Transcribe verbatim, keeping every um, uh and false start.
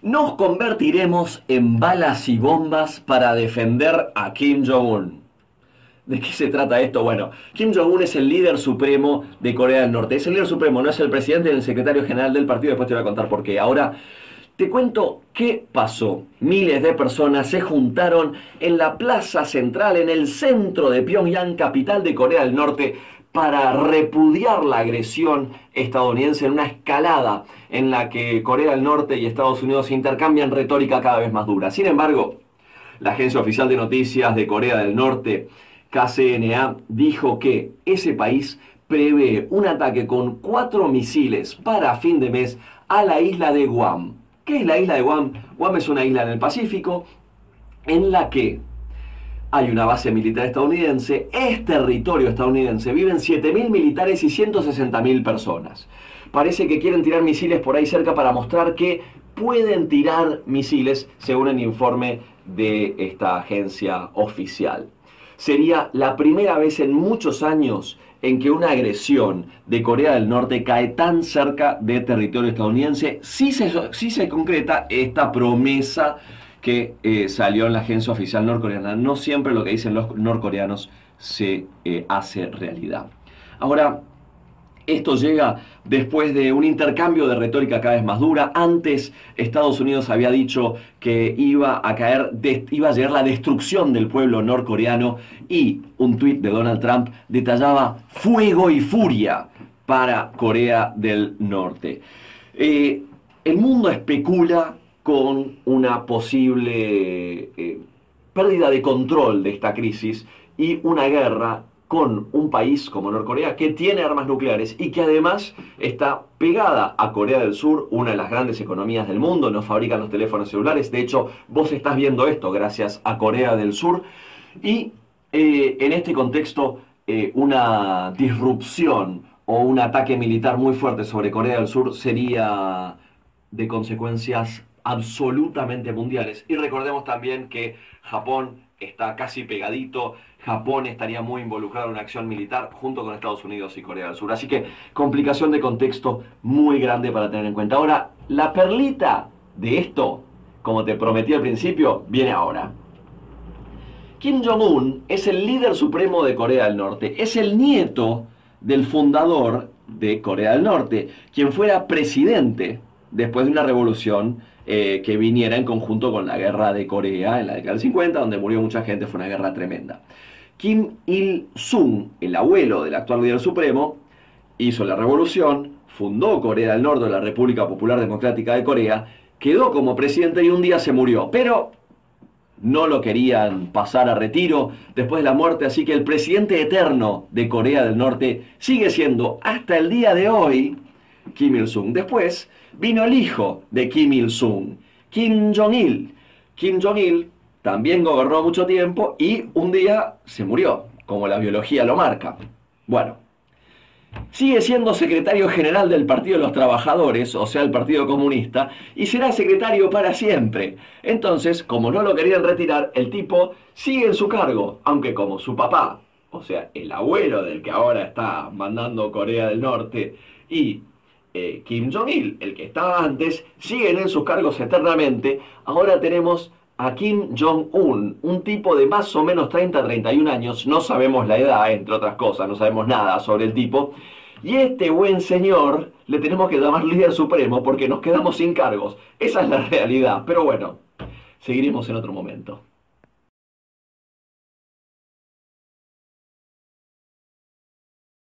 Nos convertiremos en balas y bombas para defender a Kim Jong-un. ¿De qué se trata esto? Bueno, Kim Jong-un es el líder supremo de Corea del Norte. Es el líder supremo, no es el presidente ni el secretario general del partido. Después te voy a contar por qué. Ahora te cuento qué pasó. Miles de personas se juntaron en la plaza central, en el centro de Pyongyang, capital de Corea del Norte, para repudiar la agresión estadounidense en una escalada en la que Corea del Norte y Estados Unidos intercambian retórica cada vez más dura. Sin embargo, la agencia oficial de noticias de Corea del Norte, K C N A, dijo que ese país prevé un ataque con cuatro misiles para fin de mes a la isla de Guam. ¿Qué es la isla de Guam? Guam es una isla en el Pacífico en la que hay una base militar estadounidense, es territorio estadounidense, viven siete mil militares y ciento sesenta mil personas. Parece que quieren tirar misiles por ahí cerca para mostrar que pueden tirar misiles, según el informe de esta agencia oficial. Sería la primera vez en muchos años en que una agresión de Corea del Norte cae tan cerca de territorio estadounidense, si se, si se concreta esta promesa que eh, salió en la agencia oficial norcoreana. No siempre lo que dicen los norcoreanos se eh, hace realidad. Ahora, esto llega después de un intercambio de retórica cada vez más dura. Antes, Estados Unidos había dicho que iba a caer, de, iba a llegar la destrucción del pueblo norcoreano, y un tuit de Donald Trump detallaba fuego y furia para Corea del Norte. Eh, el mundo especula con una posible eh, pérdida de control de esta crisis y una guerra con un país como Norcorea, que tiene armas nucleares y que además está pegada a Corea del Sur, una de las grandes economías del mundo. Nos fabrican los teléfonos celulares. De hecho, vos estás viendo esto gracias a Corea del Sur. Y eh, en este contexto, eh, una disrupción o un ataque militar muy fuerte sobre Corea del Sur sería de consecuencias absolutamente mundiales. Y recordemos también que Japón está casi pegadito. Japón estaría muy involucrado en una acción militar junto con Estados Unidos y Corea del Sur. Así que complicación de contexto muy grande para tener en cuenta. Ahora, la perlita de esto, como te prometí al principio, viene ahora. Kim Jong-un es el líder supremo de Corea del Norte. Es el nieto del fundador de Corea del Norte, quien fuera presidente después de una revolución eh, que viniera en conjunto con la guerra de Corea en la década del cincuenta, donde murió mucha gente. Fue una guerra tremenda. Kim Il-sung, el abuelo del actual líder supremo, hizo la revolución, fundó Corea del Norte, la República Popular Democrática de Corea, quedó como presidente y un día se murió, pero no lo querían pasar a retiro después de la muerte, así que el presidente eterno de Corea del Norte sigue siendo, hasta el día de hoy, Kim Il-sung. Después vino el hijo de Kim Il-sung, Kim Jong-il. Kim Jong-il también gobernó mucho tiempo y un día se murió, como la biología lo marca. Bueno, sigue siendo secretario general del Partido de los Trabajadores, o sea, el Partido Comunista, y será secretario para siempre. Entonces, como no lo querían retirar, el tipo sigue en su cargo, aunque como su papá, o sea, el abuelo del que ahora está mandando Corea del Norte, y eh, Kim Jong-il, el que estaba antes, siguen en sus cargos eternamente. Ahora tenemos a Kim Jong-un, un tipo de más o menos treinta a treinta y un años, no sabemos la edad, entre otras cosas, no sabemos nada sobre el tipo, y este buen señor le tenemos que llamar líder supremo porque nos quedamos sin cargos. Esa es la realidad, pero bueno, seguiremos en otro momento.